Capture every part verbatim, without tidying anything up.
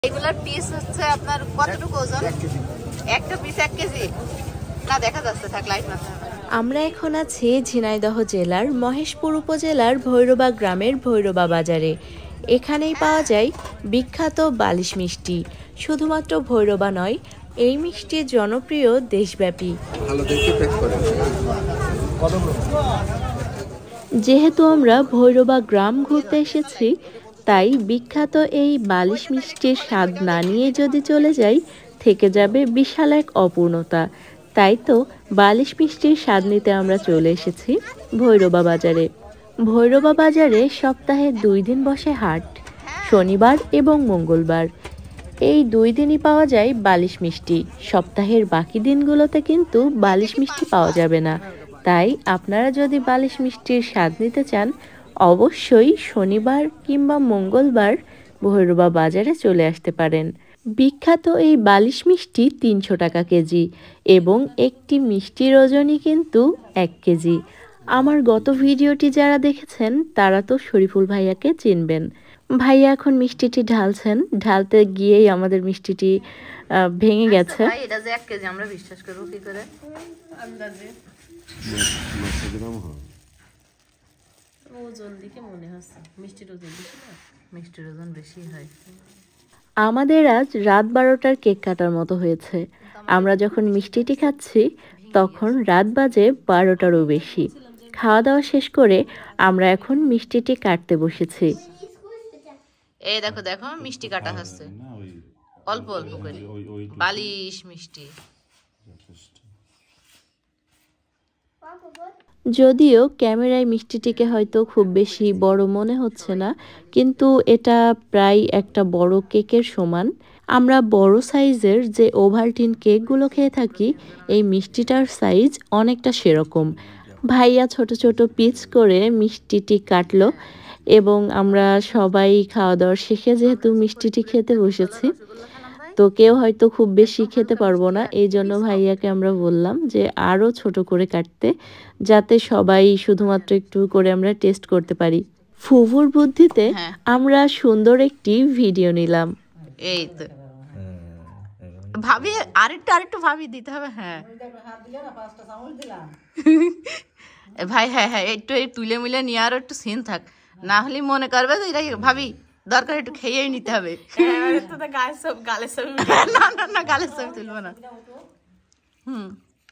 এগুলোর পিস হচ্ছে আপনার কতটুকু ওজন? একটা পিস এক কেজি না, দেখা যাচ্ছে থাক লাইট না। আমরা এখন আছি ঝিনাইদহ জেলার মহেশপুর উপজেলার ভৈরবা গ্রামের ভৈরবা বাজারে। এখানেই পাওয়া যায় বিখ্যাত বালিশ মিষ্টি। শুধুমাত্র ভৈরবা নয়, এই মিষ্টি জনপ্রিয় দেশব্যাপী। যেহেতু আমরা ভৈরবা গ্রাম ঘুরতে এসেছি, তাই বিখ্যাত এই বালিশ মিষ্টির স্বাদ না নিয়ে যদি চলে যাই, থেকে যাবে বিশাল এক অপূর্ণতা। তাই তো বালিশ মিষ্টির স্বাদ নিতে আমরা চলে এসেছি ভৈরবা বাজারে। ভৈরবা বাজারে সপ্তাহে দুই দিন বসে হাট, শনিবার এবং মঙ্গলবার। এই দুই দিনই পাওয়া যায় বালিশ মিষ্টি। সপ্তাহের বাকি দিনগুলোতে কিন্তু বালিশ মিষ্টি পাওয়া যাবে না। তাই আপনারা যদি বালিশ মিষ্টির স্বাদ নিতে চান, অবশ্যই শনিবার কিংবা মঙ্গলবার ভৈরবা বাজারে চলে আসতে পারেন। বিখ্যাত এই বালিশ মিষ্টি তিনশো টাকা কেজি এবং একটি মিষ্টির ওজনই কিন্তু এক কেজি। আমার গত ভিডিওটি যারা দেখেছেন তারা তো শরীফুল ভাইয়াকে চিনবেন। ভাইয়া এখন মিষ্টিটি ঢালছেন, ঢালতে গিয়েই আমাদের মিষ্টিটি ভেঙে গেছে। এটা যে এক কেজি আমরা বিশ্বাস করব কি করে? আন্দাজে ওজন দিকে মনে হচ্ছে মিষ্টির ওজন বেশি না, মিষ্টির ওজন বেশি হয়। আমাদের আজ রাত বারোটার কেক কাটার মতো হয়েছে। আমরা যখন মিষ্টিটি খাচ্ছি তখন রাত বাজে বারোটারও বেশি। খাওয়া দাওয়া শেষ করে আমরা এখন মিষ্টিটি কাটতে বসেছি। এই দেখো দেখো মিষ্টি কাটা হচ্ছে অল্প অল্প করে, বালিশ মিষ্টি। যদিও ক্যামেরায় মিষ্টিটিকে হয়তো খুব বেশি বড় মনে হচ্ছে না, কিন্তু এটা প্রায় একটা বড় কেকের সমান। আমরা বড় সাইজের যে ওভালটিন কেকগুলো খেয়ে থাকি, এই মিষ্টিটার সাইজ অনেকটা সেরকম। ভাইয়া ছোট ছোট পিস করে মিষ্টিটি কাটলো এবং আমরা সবাই খাওয়া দাওয়ার শেষে যেহেতু মিষ্টিটি খেতে বসেছি, তো কেউ হয়তো খুব বেশি খেতে পারবো না, এই জন্য ভাইয়াকে আমরা বললাম যে আরও ছোট করে কাটতে, যাতে সবাই শুধুমাত্র একটু করে আমরা টেস্ট করতে পারি। ফুফুর বুদ্ধিতে আমরা সুন্দর একটি ভিডিও নিলাম। এই তো ভাবি আরেকটু আরেকটু ভাবি দিতে হবে। হ্যাঁ ভাই, হ্যাঁ হ্যাঁ একটু এই তুলে মিলে নিয়ে আরো একটু সিন থাক, না হলে মনে করবে যে এটা ভাবি দরকার একটু খেয়েই নিতে হবে। না না না গালের ছবি তুলবো না। হুম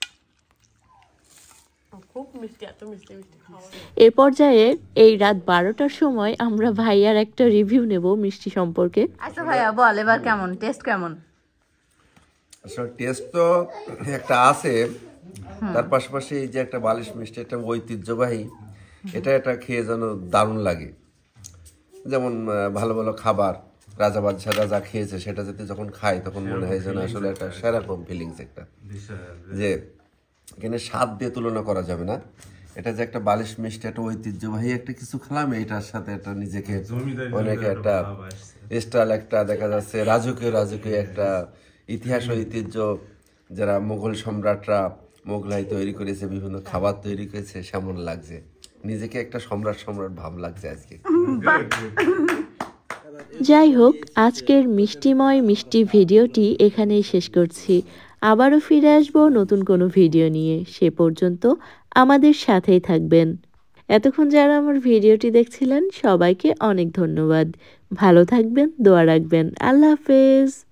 এ পর্যায়ে এই রাত বারোটার সময় আমরা ভাইয়ার একটা রিভিউ নেব মিষ্টি সম্পর্কে। আচ্ছা ভাইয়া বল এবার কেমন টেস্ট? কেমন আসলে টেস্ট তো একটা আছে, তার পাশাপাশি এই যে একটা বালিশ মিষ্টি, একটা ঐতিহ্যবাহী, এটা এটা খেয়ে যেন দারুণ লাগে। যেমন ভালো ভালো খাবার রাজা বাদশাহরা যা খেয়েছে সেটা যাতে যখন খাই তখন মনে হয় যেন আসলে একটা সেরকম ফিলিংস, একটা যে এখানে স্বাদ দিয়ে তুলনা করা যাবে না। এটা যে একটা বালিশ মিষ্টি, একটা ঐতিহ্যবাহী একটা কিছু খেলাম, এটার সাথে একটা নিজেকে অনেক একটা স্টাইল, একটা দেখা যাচ্ছে রাজকীয় রাজকীয় একটা ইতিহাস ঐতিহ্য, যারা মুঘল সম্রাটরা মোগলাই তৈরি করেছে, বিভিন্ন খাবার তৈরি করেছে, সেমন লাগছে। নিজেকে একটা সম্রাট সম্রাট ভাব লাগছে আজকে। যাই হোক, আজকের মিষ্টিময় মিষ্টি ভিডিওটি এখানেই শেষ করছি। আবারও ফিরে আসবো নতুন কোনো ভিডিও নিয়ে। সে পর্যন্ত আমাদের সাথেই থাকবেন। এতক্ষণ যারা আমার ভিডিওটি দেখছিলেন সবাইকে অনেক ধন্যবাদ। ভালো থাকবেন, দোয়া রাখবেন। আল্লাহ হাফেজ।